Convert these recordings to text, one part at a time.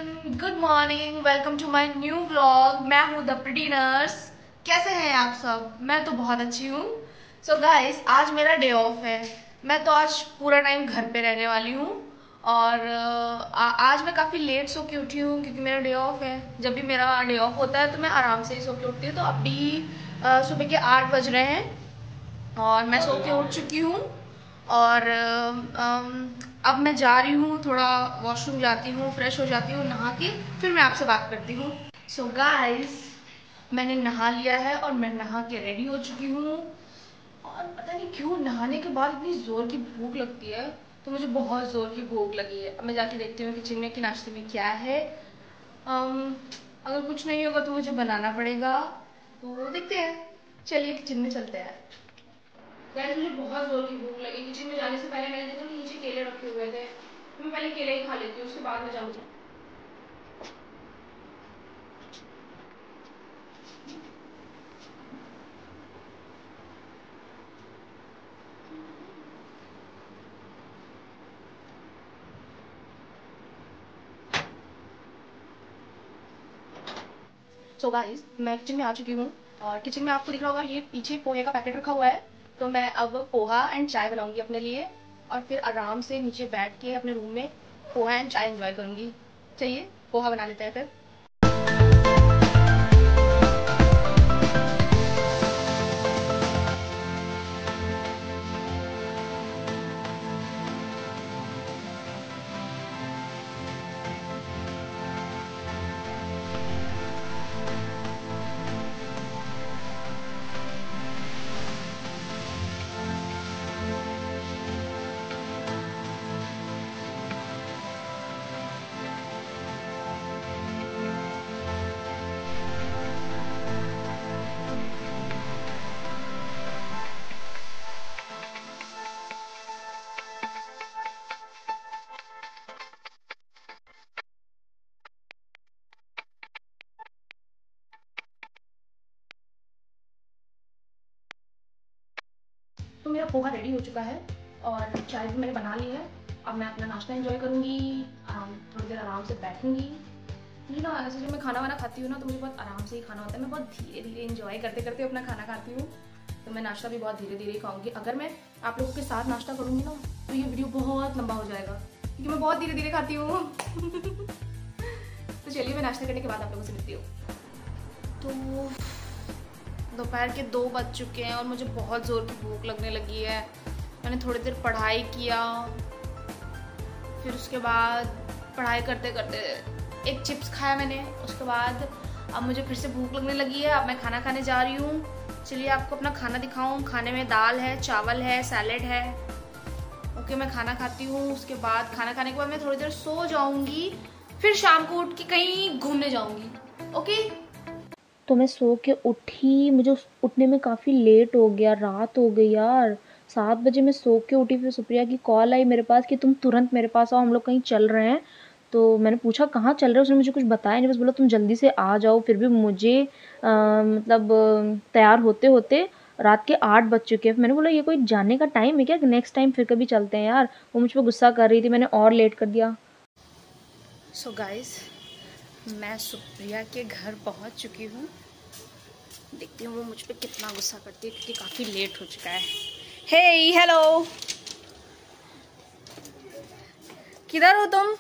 Everyone, good morning. Welcome to my new vlog. मैं हूँ the pretty nurse. कैसे हैं आप सब? मैं तो बहुत अच्छी हूँ। सो गाइस, आज मेरा डे ऑफ है। मैं तो आज पूरा टाइम घर पे रहने वाली हूँ और आज मैं काफ़ी लेट सो के उठी हूँ क्योंकि मेरा डे ऑफ है। जब भी मेरा डे ऑफ होता है तो मैं आराम से ही सो के उठती हूँ। तो अभी सुबह के 8 बज रहे हैं और मैं सो के उठ चुकी हूँ और अब मैं जा रही हूँ, थोड़ा वॉशरूम जाती हूँ, फ्रेश हो जाती हूँ, नहा के फिर मैं आपसे बात करती हूँ। सो गाइस, मैंने नहा लिया है और मैं नहा के रेडी हो चुकी हूँ और पता नहीं क्यों नहाने के बाद इतनी ज़ोर की भूख लगती है। तो मुझे बहुत ज़ोर की भूख लगी है। अब मैं जाके देखती हूँ किचन में कि नाश्ते में क्या है। अगर कुछ नहीं होगा तो मुझे बनाना पड़ेगा, तो देखते हैं। चलिए किचन में चलते हैं। गाइस, मुझे बहुत जोर की भूख लगी। किचन में जाने से पहले मैंने देखा कि नीचे केले रखे हुए थे। मैं पहले केले ही खा लेती हूँ, उसके बाद में जाऊँगी। सो गाइस, मैं किचन में आ चुकी हूँ और किचन में आपको दिख रहा होगा ये पीछे पोहे का पैकेट रखा हुआ है। तो मैं अब पोहा एंड चाय बनाऊंगी अपने लिए और फिर आराम से नीचे बैठ के अपने रूम में पोहा एंड चाय एंजॉय करूंगी। चलिए पोहा बना लेते हैं फिर। तो मेरा पोहा रेडी हो चुका है और चाय भी मैंने बना ली है। अब मैं अपना नाश्ता एंजॉय करूंगी, थोड़ी देर आराम से बैठूंगी। मुझे ना ऐसे जब मैं खाना वाना खाती हूँ ना तो मुझे बहुत आराम से ही खाना होता है। मैं बहुत धीरे धीरे इंजॉय करते करते अपना खाना खाती हूँ। तो मैं नाश्ता भी बहुत धीरे धीरे ही खाऊंगी। अगर मैं आप लोगों के साथ नाश्ता करूंगी ना तो ये वीडियो बहुत लंबा हो जाएगा क्योंकि मैं बहुत धीरे धीरे खाती हूँ। तो चलिए मैं नाश्ता करने के बाद आप लोगों से मिलती हूँ। तो दोपहर के 2 बज चुके हैं और मुझे बहुत ज़ोर की भूख लगने लगी है। मैंने थोड़ी देर पढ़ाई किया, फिर उसके बाद पढ़ाई करते करते एक चिप्स खाया मैंने। उसके बाद अब मुझे फिर से भूख लगने लगी है। अब मैं खाना खाने जा रही हूँ। चलिए आपको अपना खाना दिखाऊँ। खाने में दाल है, चावल है, सैलेड है। ओके, मैं खाना खाती हूँ। उसके बाद खाना खाने के बाद मैं थोड़ी देर सो जाऊँगी, फिर शाम को उठ के कहीं घूमने जाऊँगी। ओके। तो मैं सो के उठी, मुझे उठने में काफ़ी लेट हो गया, रात हो गई यार। 7 बजे मैं सो के उठी, फिर सुप्रिया की कॉल आई मेरे पास कि तुम तुरंत मेरे पास आओ, हम लोग कहीं चल रहे हैं। तो मैंने पूछा कहाँ चल रहे हो, उसने मुझे कुछ बताया नहीं, बस बोला तुम जल्दी से आ जाओ। फिर भी मुझे मतलब तैयार होते होते रात के 8 बज चुके हैं। मैंने बोला ये कोई जाने का टाइम है क्या, नेक्स्ट टाइम फिर कभी चलते हैं यार। वो मुझ पर गुस्सा कर रही थी, मैंने और लेट कर दिया। सो गाइस, मैं सुप्रिया के घर पहुंच चुकी हूँ। देखती हूँ वो मुझ पे कितना गुस्सा करती है क्योंकि काफ़ी लेट हो चुका है। हे हेलो, किधर हो तुम?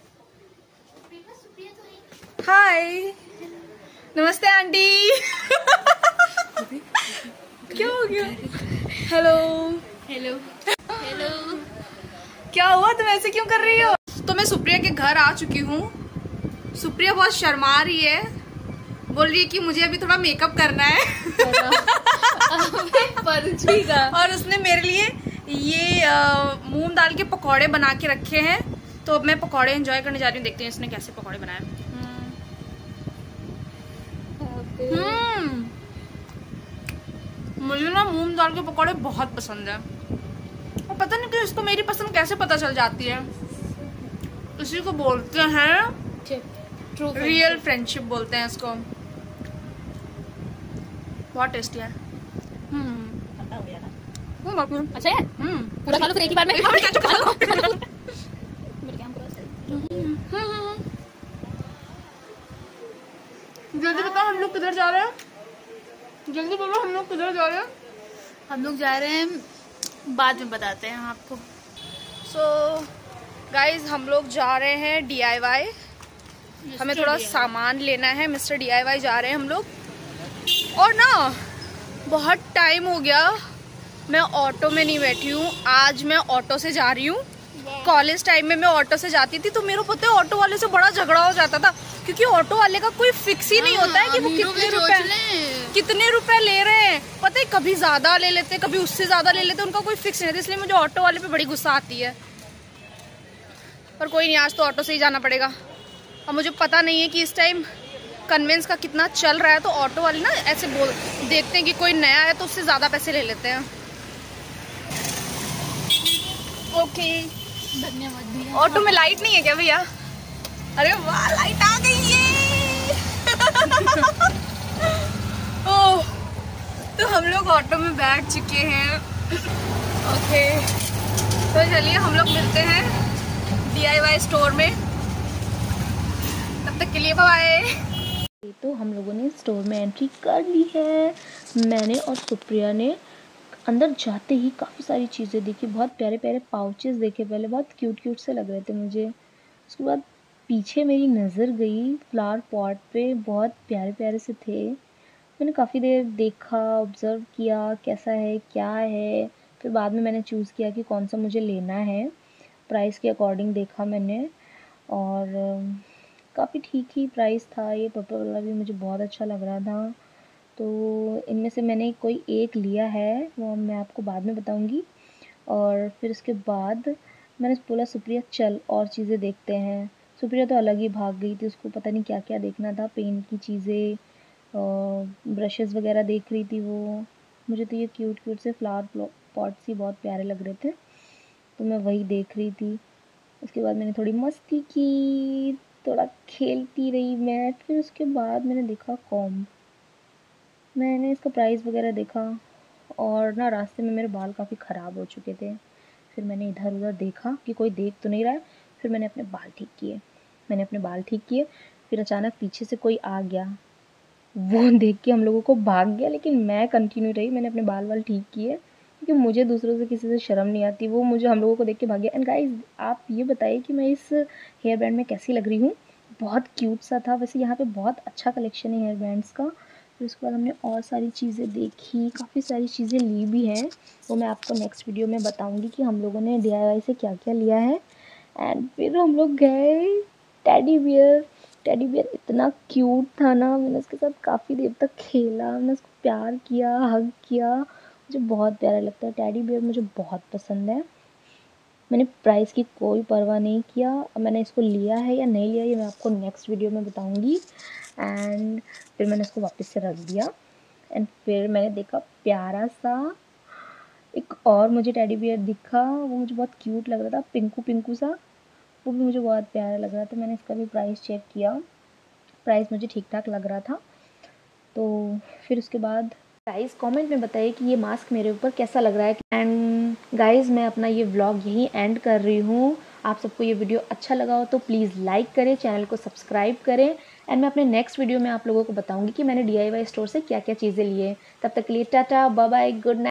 हाय, नमस्ते आंटी। क्या हो गया? हेलो हेलो हेलो, क्या हुआ? तुम ऐसे क्यों कर रही हो? तो मैं सुप्रिया के घर आ चुकी हूँ। सुप्रिया बहुत शर्मा रही है, बोल रही है कि मुझे अभी थोड़ा मेकअप करना है। और उसने मेरे लिए ये मूंग दाल के पकौड़े बना के रखे हैं। तो अब मैं पकौड़े एंजॉय करने जा रही हूँ। देखते हैं इसने कैसे पकौड़े बनाए। मुझे ना मूंग दाल के पकौड़े बहुत पसंद है और पता नहीं कि इसको मेरी पसंद कैसे पता चल जाती है। इसी को बोलते हैं रियल फ्रेंडशिप, बोलते हैं इसको। बहुत टेस्टी है। अच्छा है, पूरा खा लो फिर एक ही बार में। जल्दी बताओ हम लोग किधर जा रहे हैं, जल्दी बोलो हम लोग किधर जा रहे हैं। हम लोग जा रहे हैं, बाद में बताते हैं आपको। सो गाइज हम लोग जा रहे हैं DIY, हमें थोड़ा सामान लेना है। मिस्टर DIY जा रहे हैं हम लोग। और ना बहुत टाइम हो गया मैं ऑटो में नहीं बैठी हूँ, आज मैं ऑटो से जा रही हूँ। कॉलेज टाइम में मैं ऑटो से जाती थी तो मेरे को पता है ऑटो वाले से बड़ा झगड़ा हो जाता था, क्योंकि ऑटो वाले का कोई फिक्स ही नहीं होता है कि वो कितने रुपए ले रहे हैं। पता है कभी ज्यादा ले लेते, कभी उससे ज्यादा ले लेते, उनका कोई फिक्स नहीं रहता। इसलिए मुझे ऑटो वाले पे बड़ी गुस्सा आती है। पर कोई नहीं, आज तो ऑटो से ही जाना पड़ेगा। और मुझे पता नहीं है कि इस टाइम कन्वेंस का कितना चल रहा है, तो ऑटो वाले ना ऐसे देखते हैं कि कोई नया है तो उससे ज्यादा पैसे ले लेते हैं। ओके धन्यवाद भैया। ऑटो में लाइट नहीं है क्या भैया? अरे वाह लाइट आ गई है। ओह, तो हम लोग ऑटो में बैठ चुके हैं। ओके तो चलिए हम लोग मिलते हैं DIY स्टोर में, तब तक के लिए बाय। तो हम लोगों ने स्टोर में एंट्री कर ली है। मैंने और सुप्रिया ने अंदर जाते ही काफ़ी सारी चीज़ें देखी, बहुत प्यारे प्यारे पाउचेस देखे। पहले बहुत क्यूट क्यूट से लग रहे थे मुझे। उसके बाद पीछे मेरी नज़र गई फ्लावर पॉट पे, बहुत प्यारे प्यारे से थे। मैंने काफ़ी देर देखा, ऑब्ज़र्व किया कैसा है क्या है। फिर बाद में मैंने चूज़ किया कि कौन सा मुझे लेना है। प्राइस के अकॉर्डिंग देखा मैंने, और काफ़ी ठीक ही प्राइस था। ये पर्पल वाला भी मुझे बहुत अच्छा लग रहा था, तो इनमें से मैंने कोई एक लिया है, वो मैं आपको बाद में बताऊंगी। और फिर उसके बाद मैंने बोला सुप्रिया चल और चीज़ें देखते हैं। सुप्रिया तो अलग ही भाग गई थी, उसको पता नहीं क्या क्या देखना था, पेंट की चीज़ें, ब्रशेस वगैरह देख रही थी वो। मुझे तो ये क्यूट क्यूट से फ्लावर पॉट्स ही बहुत प्यारे लग रहे थे, तो मैं वही देख रही थी। उसके बाद मैंने थोड़ी मस्ती की, थोड़ा खेलती रही मैं। फिर उसके बाद मैंने देखा कॉम्ब, मैंने इसका प्राइस वगैरह देखा, और ना रास्ते में मेरे बाल काफ़ी ख़राब हो चुके थे। फिर मैंने इधर उधर देखा कि कोई देख तो नहीं रहा है। फिर मैंने अपने बाल ठीक किए। फिर अचानक पीछे से कोई आ गया, वो देख के हम लोगों को भाग गया, लेकिन मैं कंटिन्यू रही। मैंने अपने बाल ठीक किए, क्योंकि मुझे दूसरों से किसी से शर्म नहीं आती। वो मुझे हम लोगों को देख के भाग गया। एंड गाइज आप ये बताइए कि मैं इस हेयर बैंड में कैसी लग रही हूँ। बहुत क्यूट सा था। वैसे यहाँ पे बहुत अच्छा कलेक्शन है हेयर बैंड्स का। फिर उसके बाद हमने और सारी चीज़ें देखी, काफ़ी सारी चीज़ें ली भी हैं, वो मैं आपको नेक्स्ट वीडियो में बताऊंगी कि हम लोगों ने DIY से क्या क्या लिया है। एंड फिर हम लोग गए टेडी बियर इतना क्यूट था ना, मैंने उसके साथ काफ़ी देर तक खेला, मैंने उसको प्यार किया, हग किया। मुझे बहुत प्यारा लगता है टेडी बियर, मुझे बहुत पसंद है। मैंने प्राइस की कोई परवाह नहीं किया। मैंने इसको लिया है या नहीं लिया ये मैं आपको नेक्स्ट वीडियो में बताऊंगी। एंड फिर मैंने इसको वापस से रख दिया। एंड फिर मैंने देखा प्यारा सा एक और मुझे टेडी बियर दिखा, वो मुझे बहुत क्यूट लग रहा था, पिंकू सा, वो भी मुझे बहुत प्यारा लग रहा था। मैंने इसका भी प्राइस चेक किया, प्राइस मुझे ठीक ठाक लग रहा था। तो फिर उसके बाद गाइस कमेंट में बताइए कि ये मास्क मेरे ऊपर कैसा लग रहा है। एंड गाइस मैं अपना ये व्लॉग यहीं एंड कर रही हूँ। आप सबको ये वीडियो अच्छा लगा हो तो प्लीज़ लाइक करें, चैनल को सब्सक्राइब करें। एंड मैं अपने नेक्स्ट वीडियो में आप लोगों को बताऊंगी कि मैंने DIY स्टोर से क्या क्या चीज़ें ली हैं। तब तक के लिए tata bye bye, good night.